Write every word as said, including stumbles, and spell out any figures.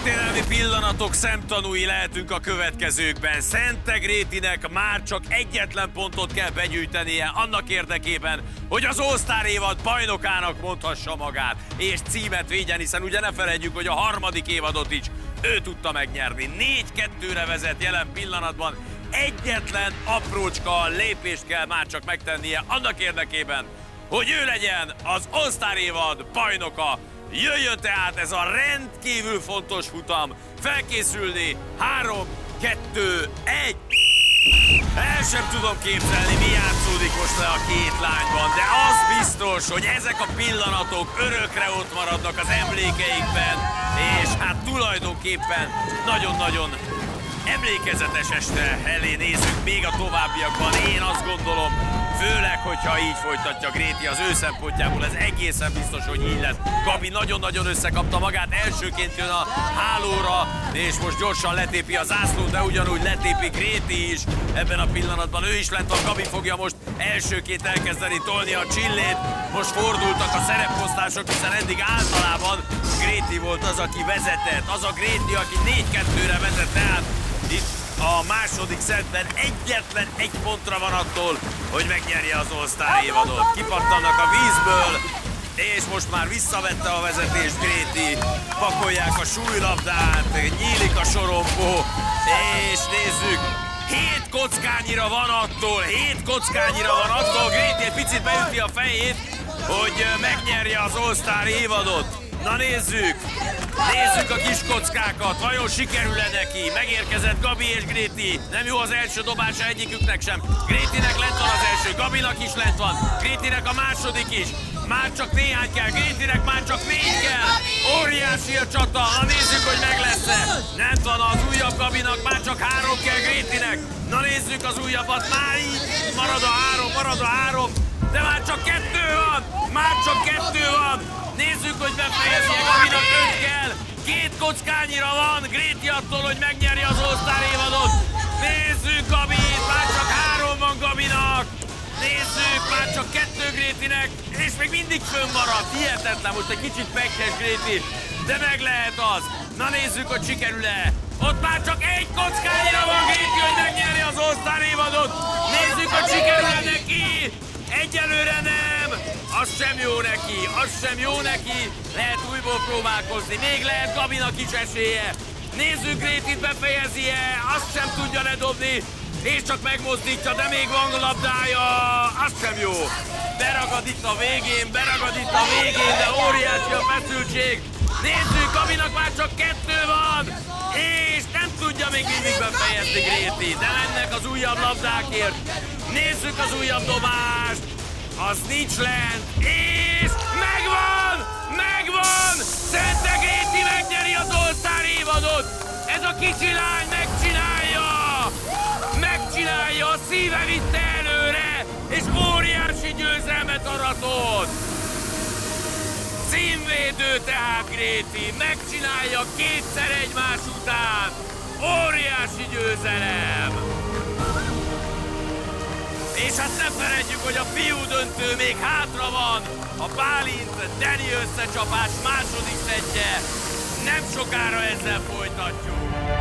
Történelmi pillanatok szemtanúi lehetünk a következőkben. Szente Grétinek már csak egyetlen pontot kell begyűjtenie annak érdekében, hogy az All-Star évad bajnokának mondhassa magát, és címet védjen, hiszen ugye ne felejtjük, hogy a harmadik évadot is ő tudta megnyerni. négy kettőre vezet jelen pillanatban. Egyetlen aprócska lépést kell már csak megtennie annak érdekében, hogy ő legyen az All-Star évad bajnoka. Jöjjön tehát ez a rendkívül fontos futam. Felkészülni. három, kettő, egy. El sem tudom képzelni, mi játszódik most le a két lányban, de az biztos, hogy ezek a pillanatok örökre ott maradnak az emlékeikben, és hát tulajdonképpen nagyon-nagyon emlékezetes este elé nézünk még a továbbiakban. Én azt gondolom, főleg, hogyha így folytatja Gréti, az ő szempontjából ez egészen biztos, hogy így lesz. Gabi nagyon-nagyon összekapta magát, elsőként jön a hálóra, és most gyorsan letépi a zászlót, de ugyanúgy letépi Gréti is. Ebben a pillanatban ő is lent van, Gabi fogja most elsőként elkezdeni tolni a csillét. Most fordultak a szerepposztások, hiszen eddig általában Gréti volt az, aki vezetett, az a Gréti, aki négy kettőre vezet, tehát itt a második szettben egyetlen egy pontra van attól, hogy megnyerje az All-Star évadot. Kipattannak a vízből, és most már visszavette a vezetést Gréti. Pakolják a súlylabdát, nyílik a sorompó, és nézzük, hét kockányira van attól, hét kockányira van attól, Gréti egy picit beüti a fejét, hogy megnyerje az All-Star évadot. Na nézzük! Nézzük a kis kockákat, vajon sikerül-e neki? Megérkezett Gabi és Gréti. Nem jó az első dobása egyiküknek sem. Grétinek lent van az első, Gabinak is lent van. Grétinek a második is. Már csak néhány kell, Grétinek már csak négy kell. Óriási a csata, na nézzük, hogy meg lesz-e. Nem van az újabb Gabinak, már csak három kell Grétinek. Na nézzük az újabbat, már így marad a három, marad a három. De már csak kettő van, már csak kettő van. Nézzük, hogy befejezi, Gabinak öt kell. Két kockányira van, Gréti attól, hogy megnyeri az All-Star évadot. Nézzük Gabit, már csak három van Gabinak. Nézzük, már csak kettő Grétinek, és még mindig fönnmaradt. Hihetetlen, most egy kicsit pekhes Gréti, de meg lehet az. Na nézzük, hogy sikerül-e. Ott már csak egy kockányira van Gréti, hogy megnyeri az All-Star évadot. Nézzük, hogy sikerül-e neki. Egyelőre nem! Az sem jó neki, az sem jó neki! Lehet újból próbálkozni, még lehet Gabinak is esélye! Nézzük, Grétit befejezi-e, azt sem tudja ledobni, és csak megmozdítja, de még van labdája, az sem jó! Beragad itt a végén, beragad itt a végén, de óriási a feszültség! Nézzük, Gabinak már csak kettő van, és nem tudja még mindig befejezni Gréti, de mennek az újabb labdákért! Nézzük az újabb dobást! Az nincs lent, és megvan! Megvan! Szente Gréti megnyeri az All-Star évadot! Ez a kicsi lány megcsinálja! Megcsinálja, a szíve vitte előre, és óriási győzelmet aratott! Címvédő tehát Gréti, megcsinálja kétszer egymás után! Óriási győzelem! És hát ne feledjük, hogy a fiú döntő még hátra van. A Bálint-Dani összecsapás második szettje. Nem sokára ezzel folytatjuk.